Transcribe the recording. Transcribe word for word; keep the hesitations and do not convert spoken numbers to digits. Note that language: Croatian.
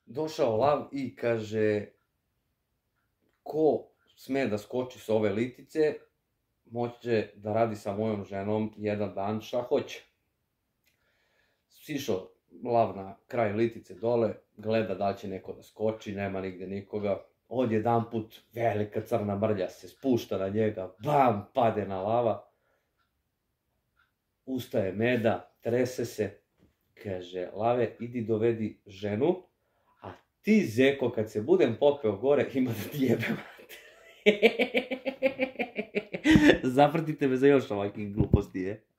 došao lav i kaže, ko sme da skoči s ove litice, moće da radi sa mojom ženom jedan dan šta hoće. Sišao lav na kraj litice dole, gleda da li će neko da skoči, nema nigde nikoga. Odjedanput velika crna mrlja se spušta na njega, bam, pade na lava. Ustaje Meda, trese se, kaže, lave, idi dovedi ženu, a ti, zeko, kad se budem popeo gore, ima da ti jebe mater. Zapratite me za još ovakvih gluposti, je.